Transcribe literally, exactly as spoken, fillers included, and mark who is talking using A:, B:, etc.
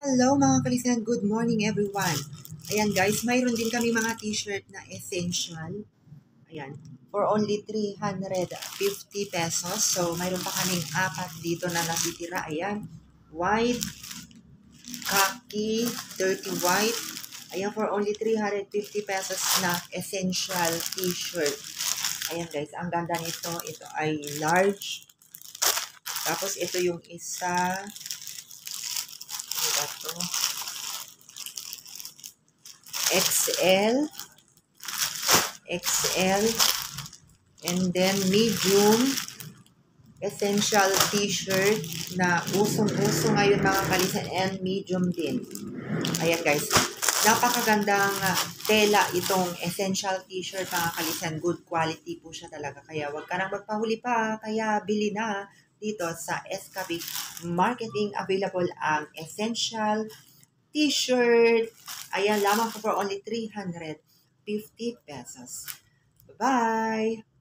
A: Hello mga kalisan, good morning everyone. Ayan guys, mayroon din kami mga t-shirt na essential. Ayan, for only three hundred fifty pesos. So mayroon pa kaming apat dito na natitira. Ayan, white, khaki, dirty white. Ayan, for only three hundred fifty pesos na essential t-shirt. Ayan guys, ang ganda nito. Ito ay large. Tapos ito yung isa. Ito. X L, X L, and then medium, essential t-shirt na usong-uso ngayon mga kalisan, and medium din. Ayan guys, napakagandang tela itong essential t-shirt mga kalisan, good quality po siya talaga, kaya wag ka nang magpahuli pa, kaya bili na dito sa S K B Marketing. Available ang essential t-shirt. Ayan, lamang po for only three hundred fifty pesos. Bye-bye!